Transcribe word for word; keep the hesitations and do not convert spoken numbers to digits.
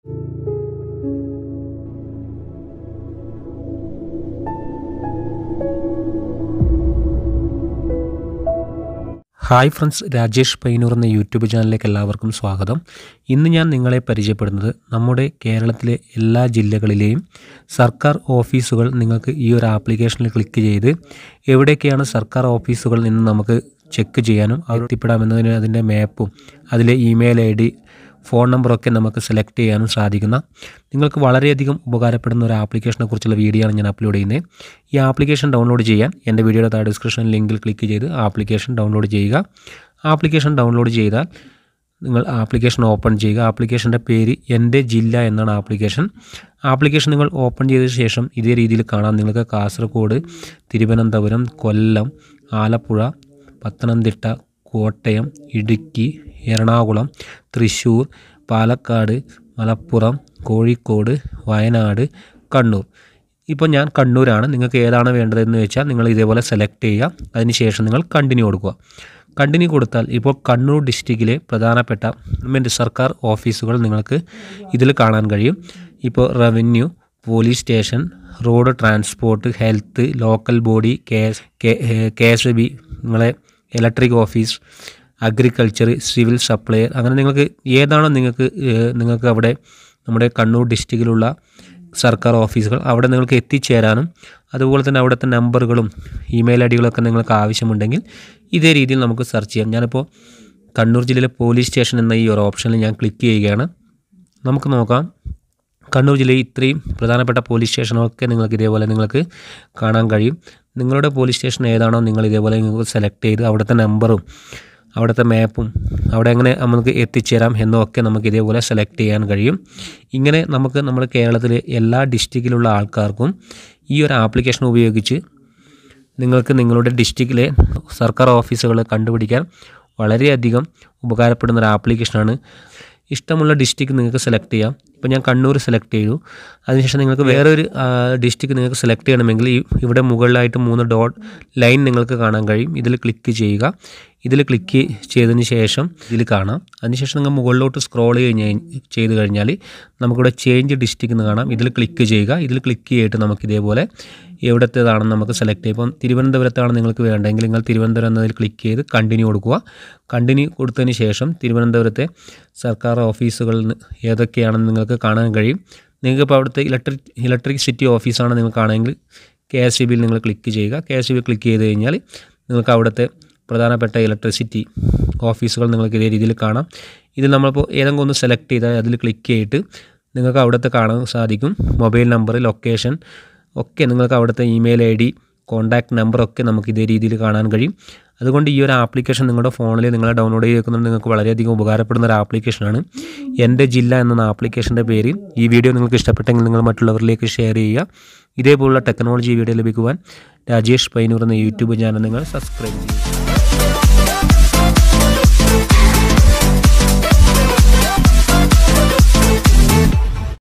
Hi friends, Rajesh Payyanur എന്ന YouTube ചാനലിലേക്ക് എല്ലാവർക്കും സ്വാഗതം. ഇന്ന് ഞാൻ നിങ്ങളെ പരിചയപ്പെടുന്നത് നമ്മുടെ കേരളത്തിലെ എല്ലാ ജില്ലകളിലെയും സർക്കാർ ഓഫീസുകൾ നിങ്ങൾക്ക് ഈ ഒരു ആപ്ലിക്കേഷനിൽ ക്ലിക്ക് ചെയ്ത് എവിടെയൊക്കെയാണ് സർക്കാർ ഓഫീസുകൾ എന്ന് നമുക്ക് ചെക്ക് ചെയ്യാനും എത്തിപ്പെടാമെന്നതിന് അതിൻ്റെ മാപ്പും അതിലെ ഇമെയിൽ ഐ ഡി ഫോൺ നമ്പറൊക്കെ നമുക്ക് സെലക്ട് ചെയ്യാനും സാധിക്കുന്ന നിങ്ങൾക്ക് വളരെയധികം ഉപകാരപ്പെടുന്ന ഒരു ആപ്ലിക്കേഷനെ കുറിച്ചുള്ള വീഡിയോ ആണ് ഞാൻ അപ്ലോഡ് ചെയ്യുന്നത്. ഈ ആപ്ലിക്കേഷൻ ഡൗൺലോഡ് ചെയ്യാൻ എൻ്റെ വീഡിയോയുടെ താഴെ ഡിസ്ക്രിപ്ഷൻ ലിങ്കിൽ ക്ലിക്ക് ചെയ്ത് ആപ്ലിക്കേഷൻ ഡൗൺലോഡ് ചെയ്യുക. ആപ്ലിക്കേഷൻ ഡൗൺലോഡ് ചെയ്താൽ നിങ്ങൾ ആപ്ലിക്കേഷൻ ഓപ്പൺ ചെയ്യുക. ആപ്ലിക്കേഷൻ്റെ പേര് എൻ്റെ ജില്ല എന്നാണ് ആപ്ലിക്കേഷൻ. ആപ്ലിക്കേഷൻ നിങ്ങൾ ഓപ്പൺ ചെയ്ത ശേഷം ഇതേ രീതിയിൽ കാണാം. നിങ്ങൾക്ക് കാസർഗോഡ്, തിരുവനന്തപുരം, കൊല്ലം, ആലപ്പുഴ, പത്തനംതിട്ട, കോട്ടയം, ഇടുക്കി, എറണാകുളം, തൃശ്ശൂർ, പാലക്കാട്, മലപ്പുറം, കോഴിക്കോട്, വയനാട്, കണ്ണൂർ. ഇപ്പോൾ ഞാൻ കണ്ണൂരാണ്. നിങ്ങൾക്ക് ഏതാണ് വേണ്ടതെന്ന് വെച്ചാൽ നിങ്ങൾ ഇതേപോലെ സെലക്ട് ചെയ്യുക. അതിനുശേഷം നിങ്ങൾ കണ്ടിന്യൂ കൊടുക്കുക. കണ്ടിന്യൂ കൊടുത്താൽ ഇപ്പോൾ കണ്ണൂർ ഡിസ്ട്രിക്റ്റിലെ പ്രധാനപ്പെട്ട ഗവൺമെൻറ് സർക്കാർ ഓഫീസുകൾ നിങ്ങൾക്ക് ഇതിൽ കാണാൻ കഴിയും. ഇപ്പോൾ revenue, police station, road transport, health, local body, K K S B, നിങ്ങളെ electric office, agriculture, civil supplier, അങ്ങനെ നിങ്ങൾക്ക് ഏതാണോ നിങ്ങൾക്ക് നിങ്ങൾക്ക് അവിടെ നമ്മുടെ കണ്ണൂർ ഡിസ്ട്രിക്റ്റിലുള്ള സർക്കാർ ഓഫീസുകൾ അവിടെ നിങ്ങൾക്ക് എത്തിച്ചേരാനും അതുപോലെ തന്നെ അവിടുത്തെ നമ്പറുകളും ഇമെയിൽ ഐ ഡികളൊക്കെ നിങ്ങൾക്ക് ആവശ്യമുണ്ടെങ്കിൽ ഇതേ രീതിയിൽ നമുക്ക് സെർച്ച് ചെയ്യാം. ഞാനിപ്പോൾ കണ്ണൂർ ജില്ലയിലെ പോലീസ് സ്റ്റേഷൻ എന്ന ഈ ഒരു ഓപ്ഷനിൽ ഞാൻ ക്ലിക്ക് ചെയ്യുകയാണ്. നമുക്ക് നോക്കാം. കണ്ണൂർ ജില്ലയിൽ ഇത്രയും പ്രധാനപ്പെട്ട പോലീസ് സ്റ്റേഷനൊക്കെ നിങ്ങൾക്ക് ഇതേപോലെ നിങ്ങൾക്ക് കാണാൻ കഴിയും. നിങ്ങളുടെ പോലീസ് സ്റ്റേഷൻ ഏതാണോ നിങ്ങൾ ഇതേപോലെ നിങ്ങൾക്ക് സെലക്ട് ചെയ്ത് അവിടുത്തെ നമ്പറും അവിടുത്തെ മാപ്പും അവിടെ എങ്ങനെ നമുക്ക് എത്തിച്ചേരാം എന്നൊക്കെ നമുക്ക് ഇതേപോലെ സെലക്ട് ചെയ്യാൻ കഴിയും. ഇങ്ങനെ നമുക്ക് നമ്മുടെ കേരളത്തിലെ എല്ലാ ഡിസ്ട്രിക്റ്റിലുള്ള ആൾക്കാർക്കും ഈ ഒരു ആപ്ലിക്കേഷൻ ഉപയോഗിച്ച് നിങ്ങൾക്ക് നിങ്ങളുടെ ഡിസ്ട്രിക്റ്റിലെ സർക്കാർ ഓഫീസുകൾ കണ്ടുപിടിക്കാൻ വളരെയധികം ഉപകാരപ്പെടുന്ന ഒരു ആപ്ലിക്കേഷനാണ്. ഇഷ്ടമുള്ള ഡിസ്ട്രിക്റ്റ് നിങ്ങൾക്ക് സെലക്ട് ചെയ്യാം. ഇപ്പോൾ ഞാൻ കണ്ണൂർ സെലക്ട് ചെയ്തു. അതിനുശേഷം നിങ്ങൾക്ക് വേറൊരു ഡിസ്ട്രിക്റ്റ് നിങ്ങൾക്ക് സെലക്ട് ചെയ്യണമെങ്കിൽ ഇവിടെ മുകളിലായിട്ട് മൂന്ന് ഡോട്ട് ലൈൻ നിങ്ങൾക്ക് കാണാൻ കഴിയും. ഇതിൽ ക്ലിക്ക് ചെയ്യുക. ഇതിൽ ക്ലിക്ക് ചെയ്തതിന് ശേഷം ഇതിൽ കാണാം. അതിനുശേഷം നിങ്ങൾ മുകളിലോട്ട് സ്ക്രോൾ കഴിഞ്ഞ് ചെയ്ത് കഴിഞ്ഞാൽ നമുക്കിവിടെ ചേഞ്ച് ഡിസ്ട്രിക്റ്റ് എന്ന് കാണാം. ഇതിൽ ക്ലിക്ക് ചെയ്യുക. ഇതിൽ ക്ലിക്ക് ചെയ്തിട്ട് നമുക്ക് ഇതേപോലെ എവിടത്തേതാണെന്ന് നമുക്ക് സെലക്ട് ചെയ്യാം. ഇപ്പം തിരുവനന്തപുരത്താണ് നിങ്ങൾക്ക് വേണ്ടതെങ്കിൽ നിങ്ങൾ തിരുവനന്തപുരം എന്നതിൽ ക്ലിക്ക് ചെയ്ത് കണ്ടിന്യൂ കൊടുക്കുക. കണ്ടിന്യൂ കൊടുത്തതിന് ശേഷം തിരുവനന്തപുരത്തെ സർക്കാർ ഓഫീസുകൾ ഏതൊക്കെയാണെന്ന് നിങ്ങൾക്ക് കാണാൻ കഴിയും. നിങ്ങൾക്ക് ഇപ്പോൾ അവിടുത്തെ ഇലക്ട്രിക് ഇലക്ട്രിസിറ്റി ഓഫീസാണ് നിങ്ങൾക്ക് ആണെങ്കിൽ കെ എസ് ഇ ബിയിൽ നിങ്ങൾ ക്ലിക്ക് ചെയ്യുക. K S E B click ചെയ്ത് കഴിഞ്ഞാൽ നിങ്ങൾക്ക് അവിടുത്തെ പ്രധാനപ്പെട്ട ഇലക്ട്രിസിറ്റി ഓഫീസുകൾ നിങ്ങൾക്ക് ഇതേ രീതിയിൽ കാണാം. ഇതിൽ നമ്മളിപ്പോൾ ഏതെങ്കിലും ഒന്ന് സെലക്ട് ചെയ്താൽ അതിൽ ക്ലിക്ക് ചെയ്തിട്ട് നിങ്ങൾക്ക് അവിടുത്തെ കാണാൻ സാധിക്കും. മൊബൈൽ നമ്പർ, ലൊക്കേഷൻ ഒക്കെ നിങ്ങൾക്ക് അവിടുത്തെ ഇമെയിൽ ഐ ഡി, കോൺടാക്റ്റ് നമ്പറൊക്കെ നമുക്ക് ഇതേ രീതിയിൽ കാണാൻ കഴിയും. അതുകൊണ്ട് ഈ ഒരു ആപ്ലിക്കേഷൻ നിങ്ങളുടെ ഫോണിൽ നിങ്ങൾ ഡൗൺലോഡ് ചെയ്ത് വെക്കുന്നത് നിങ്ങൾക്ക് വളരെയധികം ഉപകാരപ്പെടുന്ന ഒരു ആപ്ലിക്കേഷനാണ്. എൻ്റെ ജില്ല എന്ന ആപ്ലിക്കേഷൻ്റെ പേര്. ഈ വീഡിയോ നിങ്ങൾക്ക് ഇഷ്ടപ്പെട്ടെങ്കിൽ നിങ്ങൾ മറ്റുള്ളവരിലേക്ക് ഷെയർ ചെയ്യുക. ഇതേപോലുള്ള ടെക്നോളജി വീഡിയോ ലഭിക്കുവാൻ രാജേഷ് പയ്യന്നൂർ എന്ന യൂട്യൂബ് ചാനൽ നിങ്ങൾ സബ്സ്ക്രൈബ് ചെയ്യുക.